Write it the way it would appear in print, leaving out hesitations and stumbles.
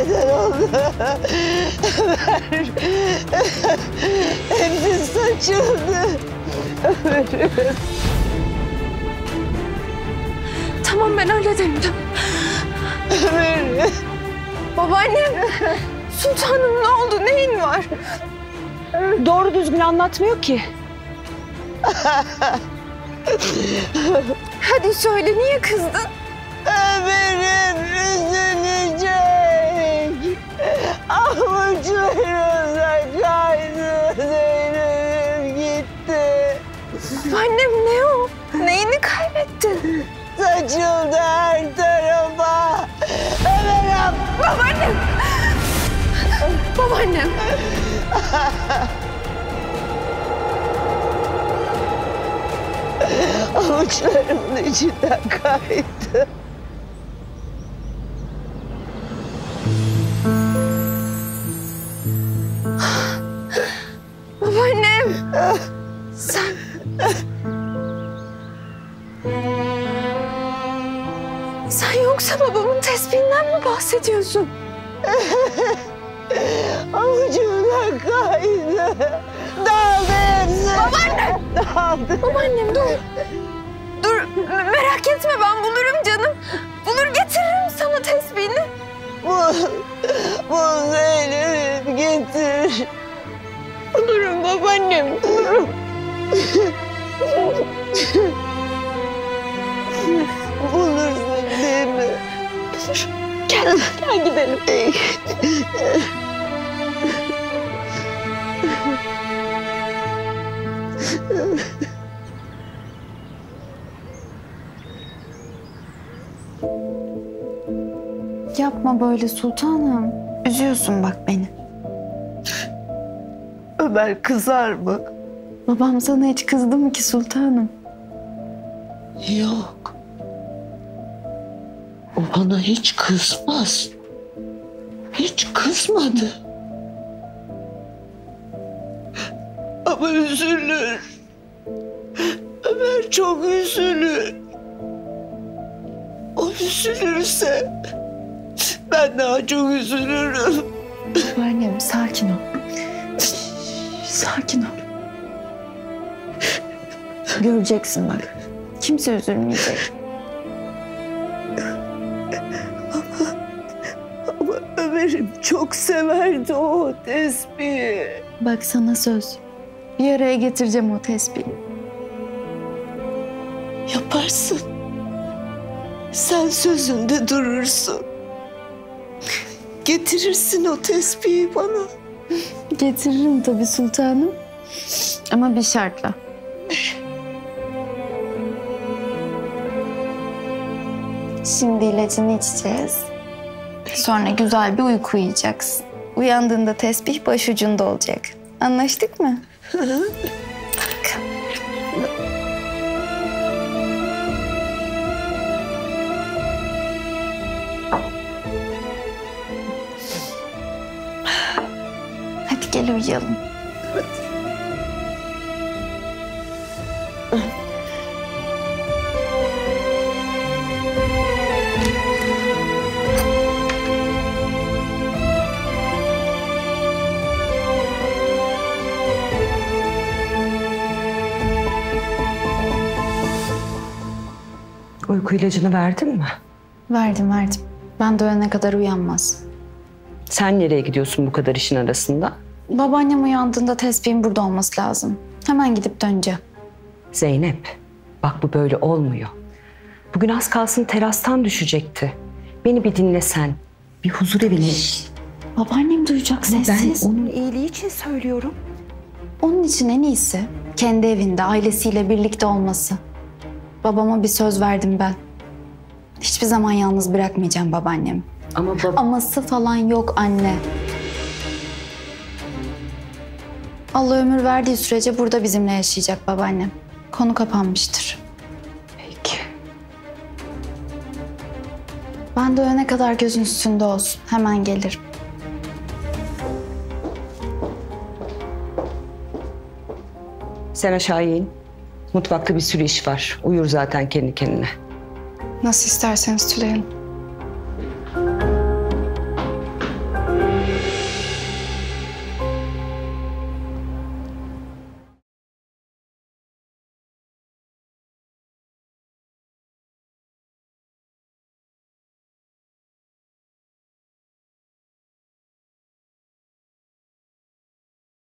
neden oldu? Ömer. Hepsi saçıldı. Ömer'im. Tamam, ben öyle dedim. Ömer'im. Babaannem, sultanım ne oldu? Neyin var? Doğru düzgün anlatmıyor ki. Hadi söyle, niye kızdın? Ömer'im üzülecek. Avuçlarımda kaydı. Zeynep'im gitti. Babaannem, ne o? Neyini kaybettin? Saçıldı her tarafa. Ömer'im. Babaannem! Babaannem! Avuçlarımın içinden kaydı. Babaannem! Sen... Sen yoksa babamın tespihinden mi bahsediyorsun? Avucumdan kaydı. Dağıldı hepsi. Babaannem! Dağıldı. Babaannem dur. Dur, merak etme, ben bulurum canım. Bulur getiririm sana tesbihini. Bu Zeynep'im getir. Bulurum babaannem, bulurum. Bulursun değil mi? Bulur. Gel gidelim. Yapma böyle sultanım. Üzüyorsun bak beni. Ömer kızar mı? Babam sana hiç kızdı mı ki sultanım? Yok. O bana hiç kızmaz. Hiç kızmadı. Ama üzülür. Ömer çok üzülür. O üzülürse ben daha çok üzülürüm. Babaannem sakin ol. Sakin ol. Göreceksin bak. Kimse üzülmeyecek. Ama Ömer'im çok severdi o tesbihi. Bak sana söz. Bir araya getireceğim o tespihi. Yaparsın. Sen sözünde durursun. Getirirsin o tesbihi bana. Getiririm tabii sultanım. Ama bir şartla. Şimdi ilacını içeceğiz. Sonra güzel bir uyku uyuyacaksın. Uyandığında tesbih başucunda olacak. Anlaştık mı? Bak. Hadi gel uyuyalım. Uyku ilacını verdin mi? Verdim. Ben dönene kadar uyanmaz. Sen nereye gidiyorsun bu kadar işin arasında? Babaannem uyandığında tesbihin burada olması lazım. Hemen gidip döneceğim. Zeynep, bak bu böyle olmuyor. Bugün az kalsın terastan düşecekti. Beni bir dinlesen, bir huzur evine... Babaannem duyacak sessiz. Ben onun iyiliği için söylüyorum. Onun için en iyisi kendi evinde ailesiyle birlikte olması. Babama bir söz verdim ben. Hiçbir zaman yalnız bırakmayacağım babaannemi. Ama Aması falan yok anne. Allah ömür verdiği sürece burada bizimle yaşayacak babaannem. Konu kapanmıştır. Peki. Ben dönene kadar gözün üstünde olsun. Hemen gelirim. Sen aşağı in. Mutfakta bir sürü iş var. Uyur zaten kendi kendine. Nasıl isterseniz Tülay Hanım.